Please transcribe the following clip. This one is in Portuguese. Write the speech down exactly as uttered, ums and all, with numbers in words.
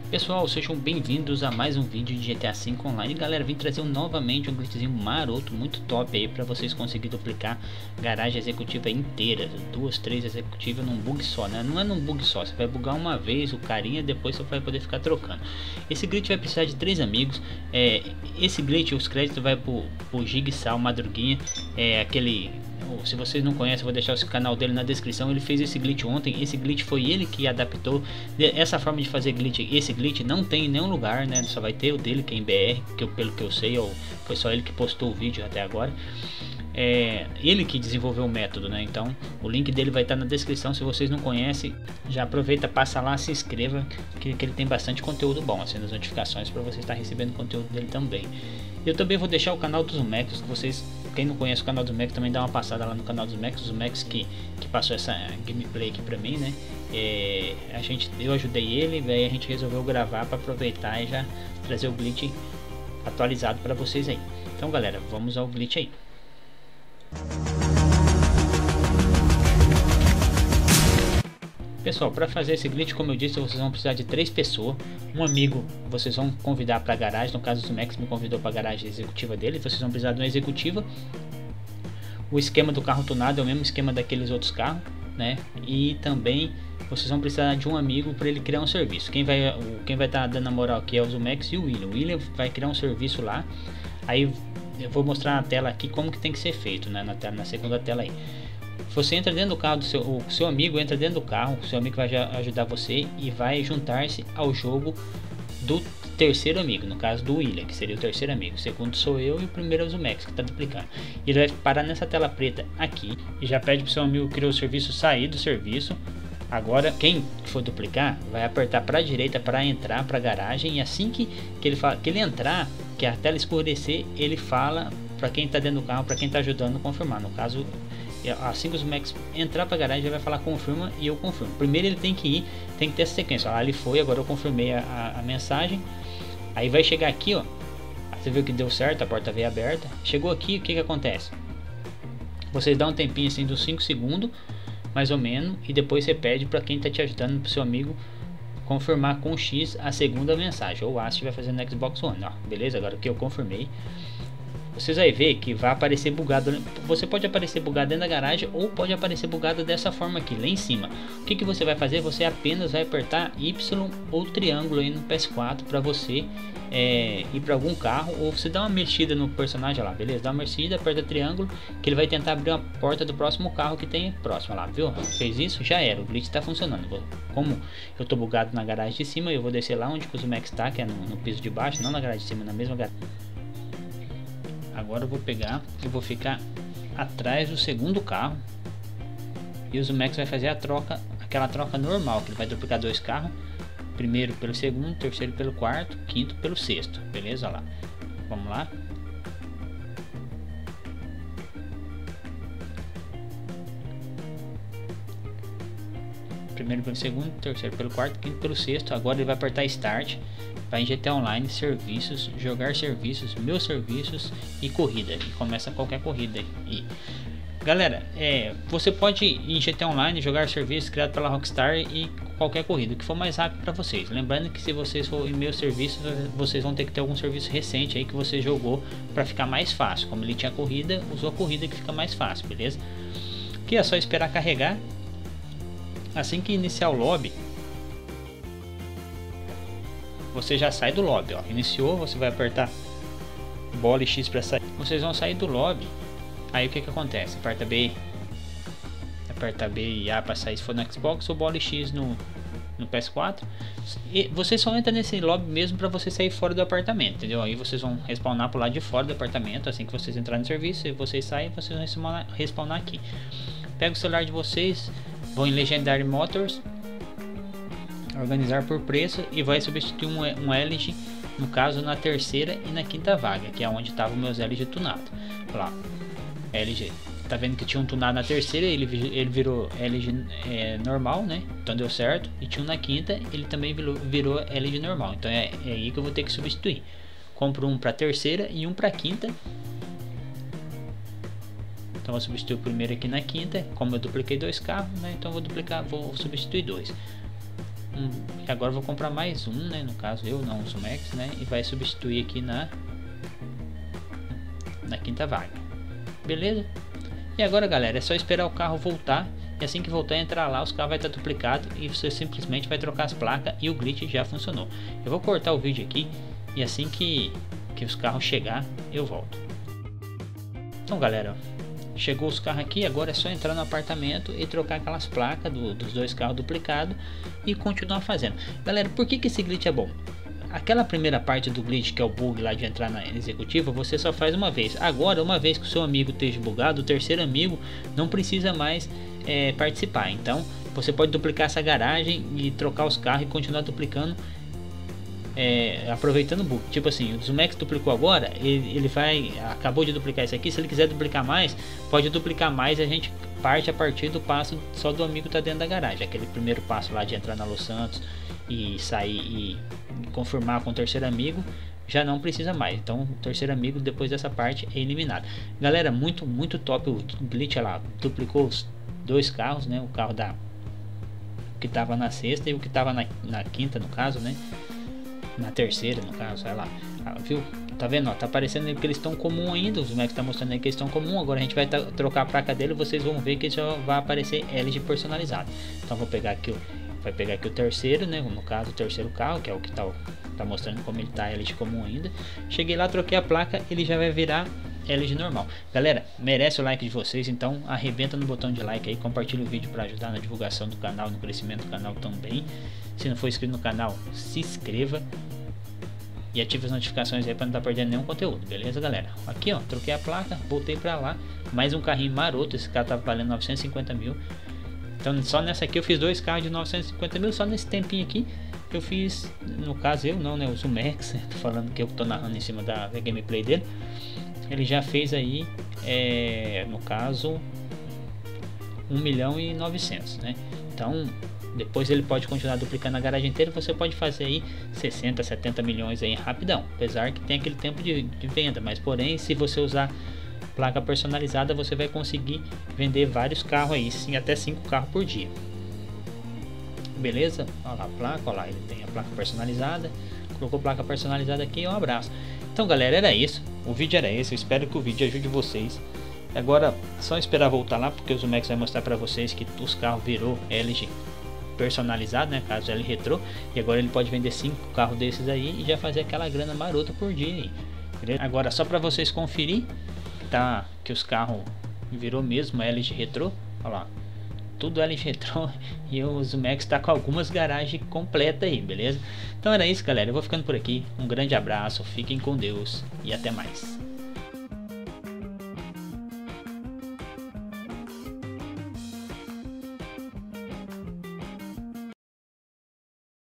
Pessoal, sejam bem-vindos a mais um vídeo de G T A cinco Online. Galera, vim trazer novamente um glitchzinho maroto, muito top aí para vocês conseguirem duplicar garagem executiva inteira, duas, três executivas num bug só, né? Não é num bug só, você vai bugar uma vez o carinha, depois você vai poder ficar trocando. Esse glitch vai precisar de três amigos. É, esse glitch, os créditos vai pro, pro Jigsaw Madruguinha, é aquele... Se vocês não conhecem, eu vou deixar o canal dele na descrição. Ele fez esse glitch ontem. Esse glitch foi ele que adaptou. Essa forma de fazer glitch, esse glitch não tem em nenhum lugar, né? Só vai ter o dele, que é em B R, que eu, pelo que eu sei, eu, foi só ele que postou o vídeo até agora. É ele que desenvolveu o método, né? Então o link dele vai estar na descrição. Se vocês não conhecem, já aproveita, passa lá, se inscreva, que, que ele tem bastante conteúdo bom, assim, nas notificações, para você estar recebendo conteúdo dele também. Eu também vou deixar o canal dos Zumex, que vocês, quem não conhece o canal dos Zumex, também dá uma passada lá no canal dos Zumex, os Zumex que, que passou essa gameplay aqui pra mim, né? É, a gente, eu ajudei ele, e aí a gente resolveu gravar para aproveitar e já trazer o glitch atualizado para vocês aí. Então galera, vamos ao glitch aí. Pessoal, para fazer esse glitch, como eu disse, vocês vão precisar de três pessoas. Um amigo vocês vão convidar para a garagem. No caso, o Max me convidou para a garagem executiva dele. Vocês vão precisar de uma executiva. O esquema do carro tunado é o mesmo esquema daqueles outros carros, né? E também vocês vão precisar de um amigo para ele criar um serviço. Quem vai o, quem vai estar tá dando a moral aqui é o Zumex e o William. O William vai criar um serviço lá. Aí eu vou mostrar na tela aqui como que tem que ser feito, né? Na tela, na segunda tela aí. Você entra dentro do carro do seu, o seu amigo entra dentro do carro, o seu amigo vai ajudar você e vai juntar-se ao jogo do terceiro amigo, no caso do William, que seria o terceiro amigo. O segundo sou eu e o primeiro é o Zumex, que está duplicando. Ele vai parar nessa tela preta aqui e já pede para o seu amigo que criou o serviço sair do serviço. Agora quem for duplicar vai apertar para a direita para entrar para a garagem, e assim que, que, ele fala, que ele entrar, que a tela escurecer, ele fala para quem está dentro do carro, para quem está ajudando, confirmar. No caso, assim que o Zumex entrar para a garagem, ele vai falar confirma e eu confirmo. Primeiro ele tem que ir, tem que ter essa sequência. Ah, ele foi, agora eu confirmei a, a, a mensagem. Aí vai chegar aqui, ó. Você viu que deu certo, a porta veio aberta. Chegou aqui, o que que acontece? Vocês dão um tempinho assim dos cinco segundos, mais ou menos, e depois você pede para quem está te ajudando, para o seu amigo, confirmar com X a segunda mensagem, ou A se estiver fazendo no Xbox One. Ó, beleza, agora que eu confirmei, vocês vai ver que vai aparecer bugado. Você pode aparecer bugado dentro da garagem, ou pode aparecer bugado dessa forma aqui, lá em cima. O que que você vai fazer? Você apenas vai apertar Y ou triângulo aí no P S quatro para você é, ir para algum carro, ou você dá uma mexida no personagem lá, beleza? Dá uma mexida, aperta triângulo, que ele vai tentar abrir a porta do próximo carro que tem próximo lá, viu? Fez isso, já era, o glitch está funcionando. Como eu tô bugado na garagem de cima, eu vou descer lá onde o Zumex está, que é no, no piso de baixo, não na garagem de cima, na mesma garagem. Agora eu vou pegar e vou ficar atrás do segundo carro, e o Zumex vai fazer a troca, aquela troca normal, que ele vai duplicar dois carros, primeiro pelo segundo, terceiro pelo quarto, quinto pelo sexto, beleza? Olha lá, vamos lá. Primeiro pelo segundo, terceiro pelo quarto, quinto pelo sexto. Agora ele vai apertar Start, vai em G T A Online, serviços, jogar serviços, meus serviços e corrida. E começa qualquer corrida aí. Galera, é, você pode ir em G T A Online, jogar serviços criado pela Rockstar e qualquer corrida, o que for mais rápido para vocês. Lembrando que se vocês for em meus serviços, vocês vão ter que ter algum serviço recente aí que você jogou para ficar mais fácil. Como ele tinha corrida, usou a corrida que fica mais fácil, beleza? Aqui é só esperar carregar. Assim que iniciar o lobby, você já sai do lobby, ó. Iniciou, você vai apertar bola e X para sair. Vocês vão sair do lobby. Aí o que que acontece? Aperta B, aperta B e A para sair se for no Xbox, ou bola e X no, no P S quatro. E você só entra nesse lobby mesmo para você sair fora do apartamento, entendeu? Aí vocês vão respawnar pro lado de fora do apartamento. Assim que vocês entrarem no serviço, e vocês saem, vocês vão respawnar, respawnar aqui. Pega o celular de vocês, vão em Legendary Motors, organizar por preço, e vai substituir um, um L G, no caso na terceira e na quinta vaga, que é onde estavam meus L G tunado. Lá, L G, tá vendo que tinha um tunado na terceira, ele, ele virou L G é, normal, né? Então deu certo. E tinha um na quinta, ele também virou, virou L G normal. Então é, é aí que eu vou ter que substituir. Compro um para terceira e um para quinta. Então vou substituir o primeiro aqui na quinta. Como eu dupliquei dois carros, né? Então vou duplicar, vou substituir dois. um, e agora eu vou comprar mais um, né? No caso eu não uso Max, né? E vai substituir aqui na na quinta vaga, beleza? E agora, galera, é só esperar o carro voltar. E assim que voltar, entrar lá, os carros vai estar duplicado e você simplesmente vai trocar as placas e o glitch já funcionou. Eu vou cortar o vídeo aqui e assim que que os carros chegar, eu volto. Então, galera, chegou os carros aqui, agora é só entrar no apartamento e trocar aquelas placas do, dos dois carros duplicados e continuar fazendo. Galera, por que que esse glitch é bom? Aquela primeira parte do glitch, que é o bug lá de entrar na executiva, você só faz uma vez. Agora, uma vez que o seu amigo esteja bugado, o terceiro amigo não precisa mais é, participar. Então, você pode duplicar essa garagem e trocar os carros e continuar duplicando, é, aproveitando o bug. Tipo assim, o Zumex duplicou agora, ele, ele vai, acabou de duplicar isso aqui. Se ele quiser duplicar mais, pode duplicar mais. A gente parte a partir do passo só do amigo tá dentro da garagem. Aquele primeiro passo lá de entrar na Los Santos e sair e confirmar com o terceiro amigo, já não precisa mais. Então o terceiro amigo depois dessa parte é eliminado. Galera, muito muito top o glitch lá. Duplicou os dois carros, né? O carro da que tava na sexta e o que tava na, na quinta, no caso, né? Na terceira, no caso, sei lá. Ah, viu? Tá vendo? Ó, tá aparecendo que eles estão comum ainda. Os Mac tá mostrando aí que eles estão comum. Agora a gente vai trocar a placa dele. Vocês vão ver que já vai aparecer L G personalizado. Então vou pegar aqui o vai pegar aqui o terceiro, né? No caso, o terceiro carro, que é o que tá, tá mostrando como ele tá L G comum ainda. Cheguei lá, troquei a placa, ele já vai virar L G normal. Galera, merece o like de vocês, então arrebenta no botão de like aí, compartilha o vídeo para ajudar na divulgação do canal, no crescimento do canal também. Se não for inscrito no canal, se inscreva e ative as notificações aí para não estar perdendo nenhum conteúdo, beleza, galera? Aqui, ó, troquei a placa, voltei para lá, mais um carrinho maroto. Esse carro tava valendo novecentos e cinquenta mil. Então só nessa aqui eu fiz dois carros de novecentos e cinquenta mil, só nesse tempinho aqui eu fiz, no caso eu não, né, o Zumex, tô falando que eu tô narrando em cima da, da gameplay dele. Ele já fez aí, é, no caso, um milhão e novecentos, né? Então depois ele pode continuar duplicando a garagem inteira. Você pode fazer aí sessenta, setenta milhões aí rapidão, apesar que tem aquele tempo de, de venda, mas porém se você usar placa personalizada, você vai conseguir vender vários carros aí, sim, até cinco carros por dia. Beleza? Olha lá a placa, olha lá, ele tem a placa personalizada. Colocou placa personalizada aqui, um abraço. Então, galera, era isso. O vídeo era esse. Eu espero que o vídeo ajude vocês. Agora, só esperar voltar lá, porque o Zumex vai mostrar para vocês que os carros virou L G personalizado, né? Caso L Retro. E agora ele pode vender cinco carros desses aí e já fazer aquela grana marota por dia aí. Beleza? Agora, só para vocês conferir, tá, que os carros virou mesmo L G Retro, olha lá, tudo L G Retro. E o Zumex tá com algumas garagens completas aí, beleza? Então era isso, galera, eu vou ficando por aqui, um grande abraço, fiquem com Deus e até mais.